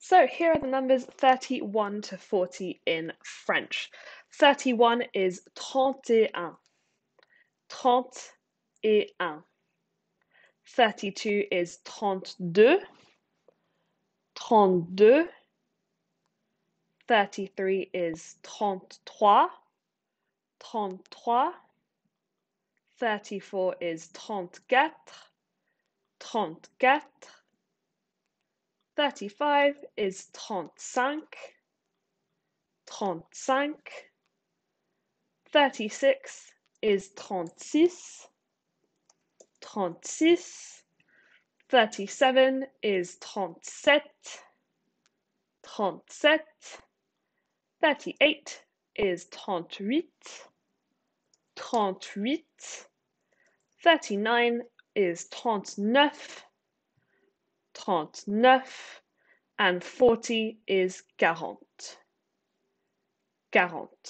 So here are the numbers 31 to 40 in French. 31 is 31. 31. 32 is 32. 32. 33 is 33. 33. 34 is 34. 34. 35 is 35. 35. 36 is 36. 36. 37 is 37. 37. 38 is 38. 38. 39 is 39. 39. And 40 is 40. 40.